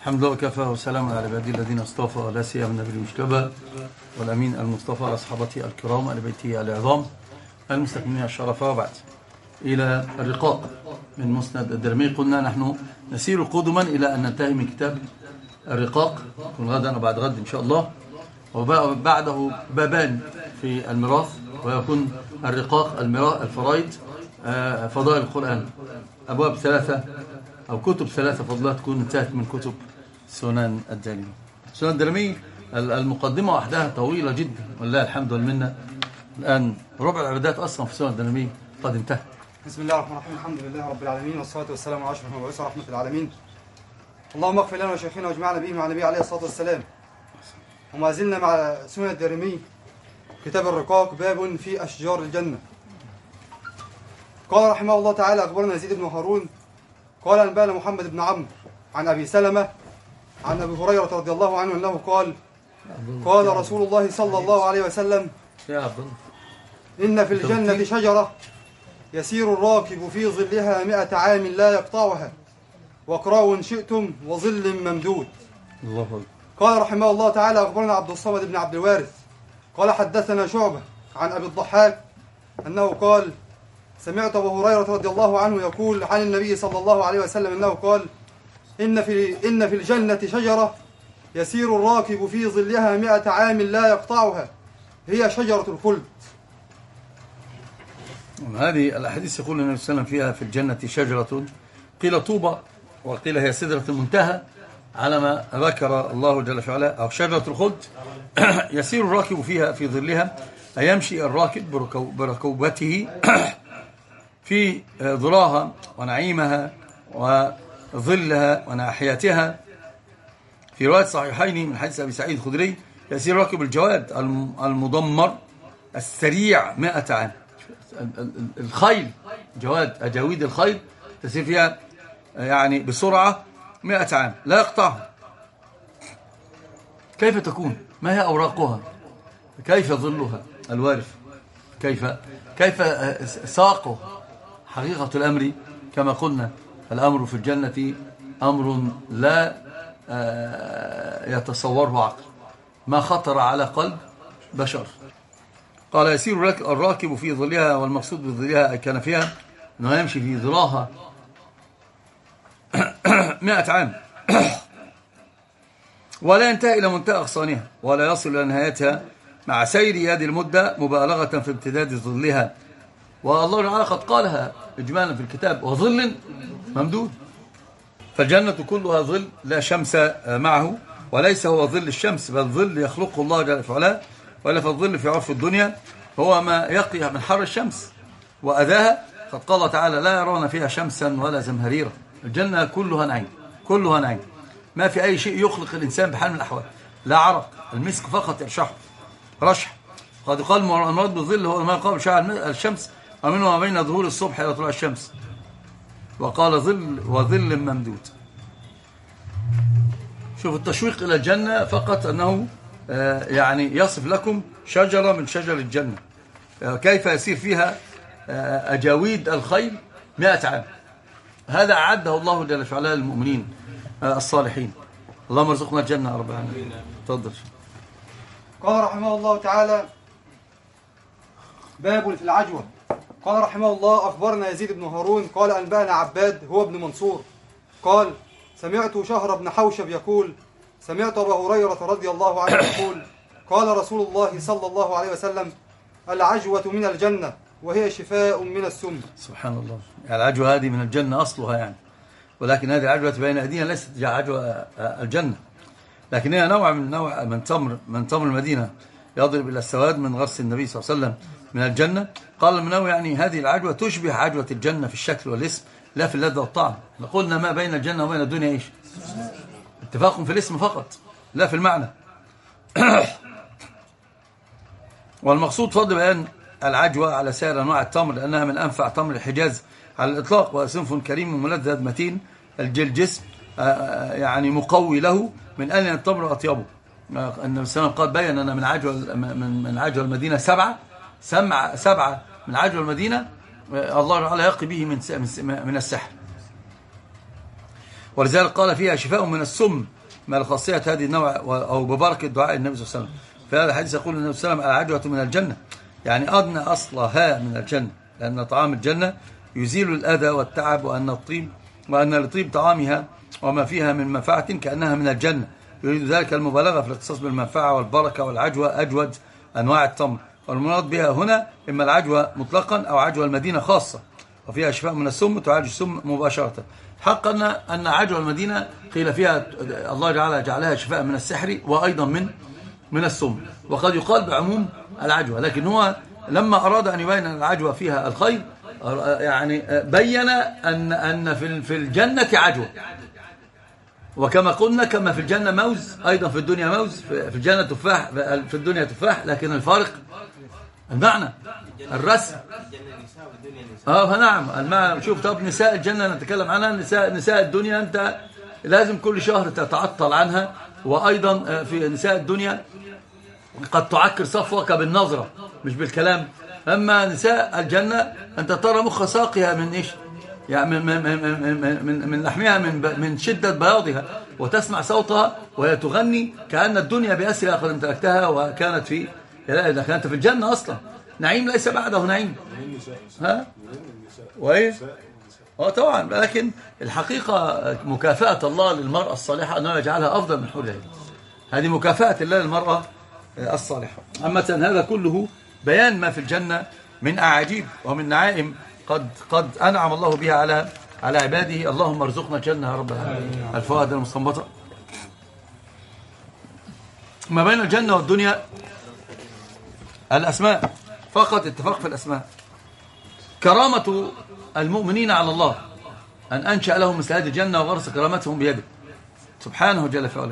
الحمد لله وكفى وسلام على عبادي الذين اصطفى ولا سيما النبي المجتبى والأمين المصطفى على أصحابته الكرام آل بيته العظام المستكملين الشرفاء. وبعد إلى الرقاق من مسند الدرمي. قلنا نحن نسير قدما إلى أن ننتهي من كتاب الرقاق، يكون غدا وبعد غد إن شاء الله، وبعده بابان في الميراث، ويكون الرقاق الفرائض فضائل القرآن، أبواب ثلاثة أو كتب ثلاثة فضلات تكون انتهت من كتب سنن الدارمي. سنن الدارمي المقدمة وحدها طويلة جدا والله الحمد والمنة. الآن ربع العبادات أصلا في سنن الدارمي قد انتهى. بسم الله الرحمن الرحيم، الحمد لله رب العالمين، والصلاة والسلام على أشرف المبعوث رحمة العالمين. اللهم اغفر لنا وشيخنا واجمعنا به مع النبي عليه الصلاة والسلام. وما زلنا مع سنن الدارمي كتاب الرقاق، باب في أشجار الجنة. قال رحمه الله تعالى: أخبرنا يزيد بن هارون قال أنبانا محمد بن عمرو عن أبي سلمة عن أبي هريرة رضي الله عنه أنه قال: قال رسول الله صلى الله عليه وسلم: إن في الجنة شجرة يسير الراكب في ظلها 100 عام لا يقطعها، واقرأوا إن شئتم وظل ممدود. الله. قال رحمه الله تعالى: أخبرنا عبد الصمد بن عبد الوارث قال حدثنا شعبة عن أبي الضحاك أنه قال: سمعت أبو هريرة رضي الله عنه يقول عن النبي صلى الله عليه وسلم أنه قال: إن في الجنة شجرة يسير الراكب في ظلها 100 عام لا يقطعها، هي شجرة الخلد. هذه الأحاديث يقول النبي صلى الله عليه وسلم فيها في الجنة شجرة، قيل طوبى وقيل هي سدرة المنتهى، على ما ذكر الله جل وعلا، أو شجرة الخلد. يسير الراكب فيها في ظلها، أي يمشي الراكب بركوبته في ظلاها ونعيمها وظلها وناحيتها. في رواية صحيحين من حديث أبي سعيد الخدري: يسير راكب الجواد المضمر السريع 100 عام. الخيل جواد، أجاويد الخيل تسير فيها يعني بسرعة 100 عام لا يقطعها. كيف تكون؟ ما هي أوراقها؟ كيف ظلها الوارف؟ كيف ساقه؟ حقيقة الأمر كما قلنا، الأمر في الجنة أمر لا يتصوره عقل، ما خطر على قلب بشر. قال: يسير الراكب في ظلها، والمقصود بظلها كان فيها أنه يمشي في ظلاها 100 عام ولا ينتهي إلى منتهى أغصانها ولا يصل إلى نهايتها، مع سير هذه المدة مبالغة في امتداد ظلها. والله تعالى قد قالها إجمالا في الكتاب: وظل ممدود. فالجنة كلها ظل لا شمس معه، وليس هو ظل الشمس، بل ظل يخلقه الله جل وعلا. ولا فالظل في عرف الدنيا هو ما يقي من حر الشمس وأذاها. قد قال تعالى: لا يرون فيها شمسا ولا زمهريرا. الجنة كلها نعيم، كلها نعيم، ما في أي شيء يخلق الإنسان بحال من الأحوال، لا عرق، المسك فقط يرشحه رشح. قد قال: المراد بالظل هو ما قابل شعاع الشمس ومنه ما بين ظهور الصبح إلى طلوع الشمس. وقال: ظل وظل ممدود. شوف التشويق إلى الجنة فقط أنه يعني يصف لكم شجرة من شجر الجنة، كيف يسير فيها أجاويد الخيل 100 عام. هذا أعده الله جل وعلا للمؤمنين الصالحين. اللهم ارزقنا الجنة يا رب العالمين. تفضل. قال رحمه الله تعالى: باب في العجوة. قال رحمه الله: أخبرنا يزيد بن هارون قال أنبانا عباد هو ابن منصور قال: سمعت شهر بن حوشب يقول: سمعت أبا هريرة رضي الله عنه يقول: قال رسول الله صلى الله عليه وسلم: العجوة من الجنة وهي شفاء من السم. سبحان الله. العجوة هذه من الجنة أصلها يعني، ولكن هذه العجوة بين أيدينا ليست عجوة الجنة، لكن هي نوع من تمر المدينة يضرب إلى السواد من غرس النبي صلى الله عليه وسلم من الجنة. قال المنوي: يعني هذه العجوة تشبه عجوة الجنة في الشكل والاسم، لا في اللذة والطعم. قلنا ما بين الجنة وبين الدنيا إيش؟ اتفاق في الاسم فقط، لا في المعنى. والمقصود فضل بيان العجوة على سائر أنواع التمر، لأنها من أنفع تمر الحجاز على الإطلاق، وصنف كريم ملذذ متين الجسم، يعني مقوي له من ألين التمر وأطيبه. النبي صلى الله عليه وسلم قال: بين أن من عجوة المدينة سبعة من عجوة المدينة الله تعالى يقي به من السحر. ولذلك قال: فيها شفاء من السم ما لخاصية هذه النوع أو ببركة دعاء النبي صلى الله عليه وسلم. في هذا الحديث يقول النبي صلى الله عليه وسلم: العجوة من الجنة، يعني أدنى أصلها من الجنة، لأن طعام الجنة يزيل الأذى والتعب، وأن لطيب طعامها وما فيها من منفعة كأنها من الجنة. يريد ذلك المبالغة في الاختصاص بالمنفعة والبركة. والعجوة أجود أنواع التمر، والمراد بها هنا إما العجوة مطلقا أو عجوة المدينة خاصة، وفيها شفاء من السم، تعالج السم مباشرة. حقا أن عجوة المدينة قيل فيها الله جعلها شفاء من السحر وأيضا من السم، وقد يقال بعموم العجوة. لكن هو لما أراد أن يبين أن العجوة فيها الخير، يعني بين أن في الجنة عجوة، وكما قلنا كما في الجنة موز أيضا في الدنيا موز، في الجنة تفاح، في الدنيا تفاح، لكن الفارق المعنى الرسم. فنعم المعنى. شوف، طب نساء الجنة نتكلم عنها، نساء الدنيا أنت لازم كل شهر تتعطل عنها، وأيضا في نساء الدنيا قد تعكر صفوك بالنظرة مش بالكلام. أما نساء الجنة أنت ترى مخ ساقها من إيش؟ يعني من لحمها، من شدة بياضها، وتسمع صوتها وهي تغني كأن الدنيا بأسرها قد امتلكتها وكانت في. لا، كانت في الجنة أصلا. نعيم ليس بعده نعيم. وإيه؟ طبعا. لكن الحقيقة مكافأة الله للمرأة الصالحة أنه يجعلها أفضل من حور العين. هذه مكافأة الله للمرأة الصالحة. أما هذا كله بيان ما في الجنة من أعاجيب ومن نعائم قد أنعم الله بها على عباده. اللهم ارزقنا الجنة يا رب العالمين. الفوائد المستنبطة ما بين الجنة والدنيا الأسماء، فقط اتفاق في الأسماء. كرامة المؤمنين على الله أن أنشأ لهم مثل هذه الجنة وغرس كرامتهم بيده سبحانه جل في علاه.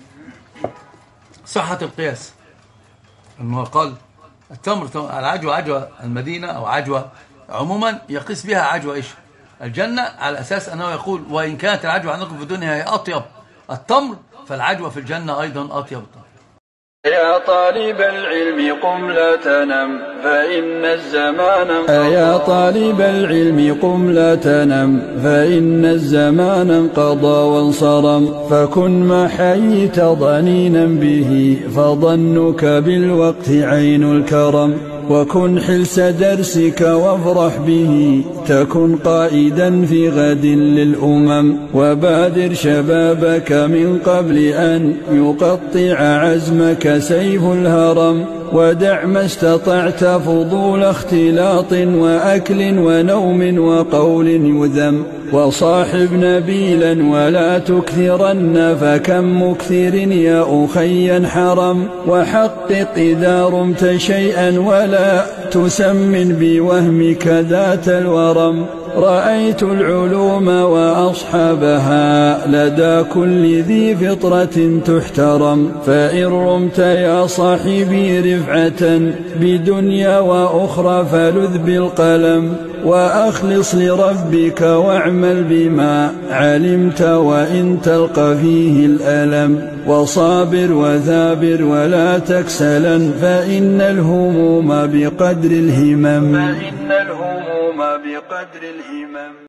صحة القياس، أنه قال التمر العجوة عجوة المدينة أو عجوة عموما يقيس بها عجوة إيش؟ الجنة، على أساس أنه يقول وإن كانت العجوة عندكم في الدنيا هي أطيب التمر، فالعجوة في الجنة أيضا أطيب التمر. يا طالب العلم قم لا تنم فإن الزمان انقضى. يا طالب العلم قم لا تنم فإن الزمان انقضى وانصرم. فكن ما حييت ضنينا به فظنك بالوقت عين الكرم. وكن حلس درسك وافرح به تكن قائدا في غد للأمم. وبادر شبابك من قبل أن يقطع عزمك سيف الهرم. ودع ما استطعت فضول اختلاط وأكل ونوم وقول يذم. وصاحب نبيلا ولا تكثرن فكم مكثر يا أخي حرم. وحقق إذا رمت شيئا ولا تسمن بوهمك ذات الورم. رأيت العلوم وأصحابها لدى كل ذي فطرة تحترم. فإن رمت يا صاحبي رفعة بدنيا وأخرى فلذ بالقلم. وأخلص لربك واعمل بما علمت وإن تلقى فيه الألم. وصابر وثابر ولا تكسلا فإن الهموم بقدر الهمم.